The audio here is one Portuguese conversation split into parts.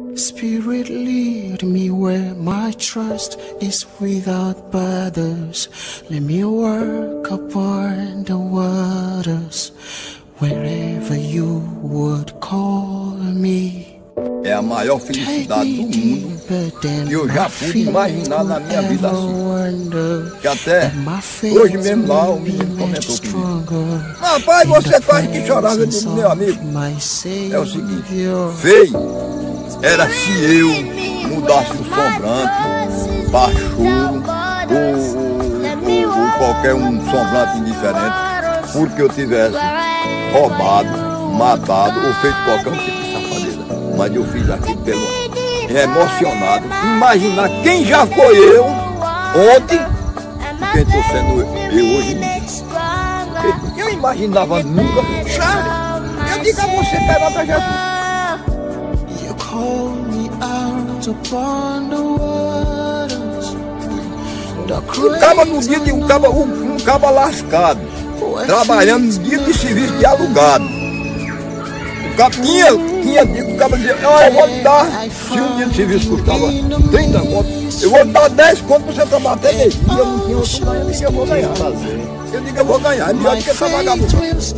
Spirit, lead me where my trust is without borders. Let me work upon the waters, wherever you would call me. É a maior felicidade do mundo que eu já pude imaginar na minha vida assim. Que até hoje mesmo lá o menino comentou comigo: rapaz, você quase que chorava. Eu digo, meu amigo, é o seguinte, feio era se eu mudasse o sombrante para choro ou qualquer um sombrante indiferente, porque eu tivesse roubado, matado ou feito qualquer tipo de safadeza. Mas eu fiz aquilo pelo emocionado. Imaginar quem já foi eu ontem e quem estou sendo eu hoje em dia. Eu imaginava nunca. Sabe? Eu digo a você, pega para Jesus. Call me out upon the waters. Um caba no dia de um caba lascado, trabalhando no dia de serviço de alugado. O caba tinha dito, o caba dizia, eu vou te dar, se um dia de serviço custava 30 contos, eu vou te dar 10 contos para você trabalhar até meio dia. Eu não tinha outro ganho, eu digo, eu vou ganhar. Eu digo, eu vou ganhar, é melhor do que trabalhar no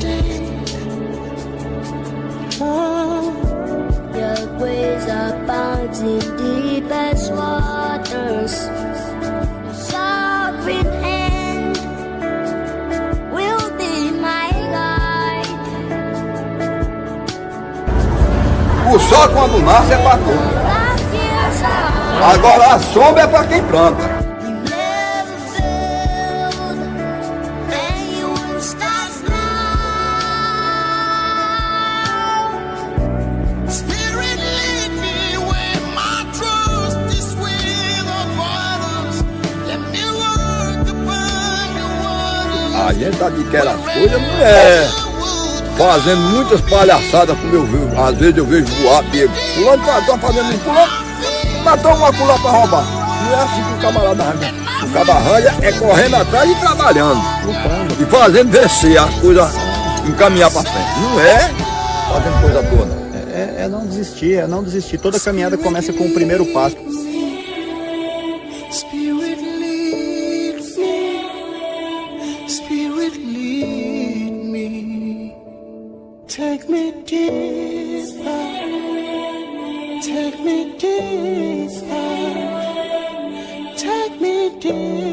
Your ways abound in deepest waters. Your sovereign hand will be my guide. O sol quando nasce é para todos. Agora a sombra é para quem planta. A gente adquire as coisas, não é fazendo muitas palhaçadas, como eu vejo. Às vezes eu vejo voar, pego. Fulano tá fazendo isso, fulano matou uma cula para roubar. Não é assim que o camarada arranha. O caba arranha é correndo atrás e trabalhando. E fazendo vencer as coisas, encaminhar para frente. Não é fazendo coisa boa, não. É não desistir, é não desistir. Toda caminhada começa com o primeiro passo. Take me deeper, take me deeper, take me deeper.